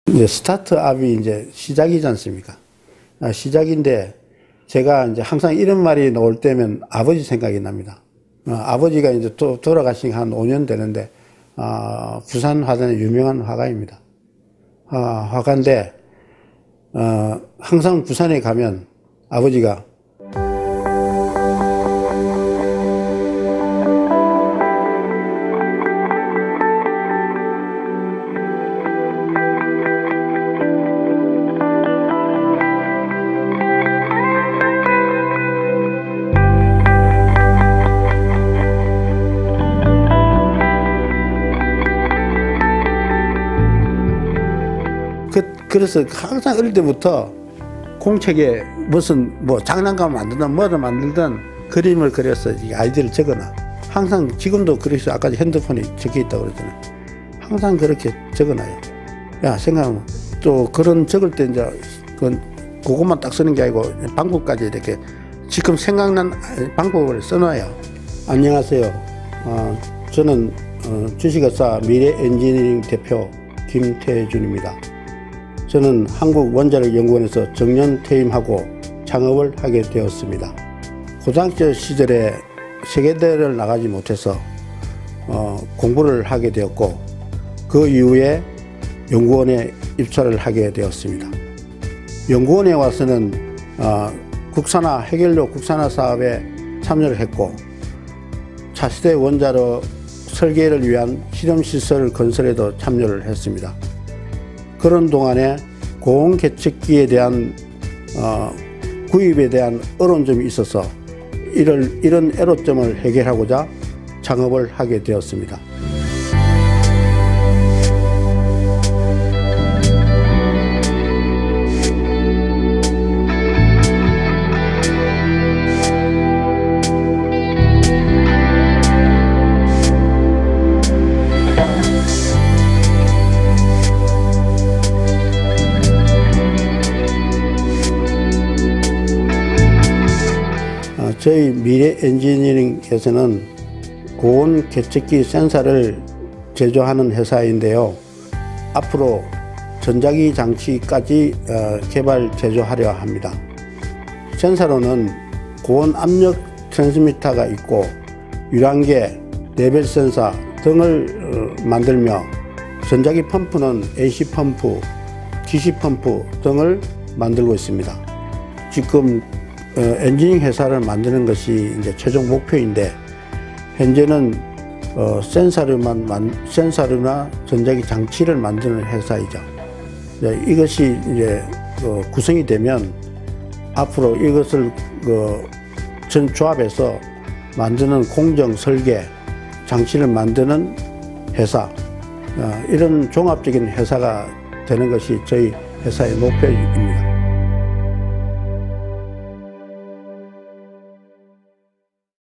이제 스타트업이 이제 시작이지 않습니까? 시작인데 제가 이제 항상 이런 말이 나올 때면 아버지 생각이 납니다. 아버지가 이제 또 돌아가신 한 5년 되는데, 부산 화단의 유명한 화가입니다. 화가인데, 항상 부산에 가면 아버지가 그래서 항상 어릴 때부터 공책에 무슨 뭐 장난감 만들든 뭐를 만들든 그림을 그려서 아이디어를 적어놔. 항상 지금도 그래서 아까 핸드폰에 적혀 있다고 그러잖아요. 항상 그렇게 적어놔요. 야, 생각하면 또 그런 적을 때 이제 그것만 딱 쓰는 게 아니고 방법까지 이렇게 지금 생각난 방법을 써놔요. 안녕하세요. 저는 주식회사 미래엔지니어링 대표 김태준입니다. 저는 한국원자력연구원에서 정년 퇴임하고 창업을 하게 되었습니다. 고등학교 시절에 세계대회를 나가지 못해서 공부를 하게 되었고, 그 이후에 연구원에 입사를 하게 되었습니다. 연구원에 와서는 국산화, 해결료 국산화 사업에 참여를 했고, 차세대 원자로 설계를 위한 실험시설 건설에도 참여를 했습니다. 그런 동안에 고온개척기에 대한 구입에 대한 어려움점이 있어서 이런 애로점을 해결하고자 창업을 하게 되었습니다. 저희 미래엔지니어링에서는 고온 개척기 센서를 제조하는 회사인데요. 앞으로 전자기 장치까지 개발 제조하려 합니다. 센서로는 고온 압력 트랜스미터가 있고 유량계, 레벨 센서 등을 만들며, 전자기 펌프는 AC 펌프, DC 펌프 등을 만들고 있습니다. 지금 엔지니어링 회사를 만드는 것이 이제 최종 목표인데, 현재는 센서류나 전자기 장치를 만드는 회사이죠. 이것이 이제 구성이 되면 앞으로 이것을 전 조합해서 만드는 공정 설계 장치를 만드는 회사, 이런 종합적인 회사가 되는 것이 저희 회사의 목표입니다.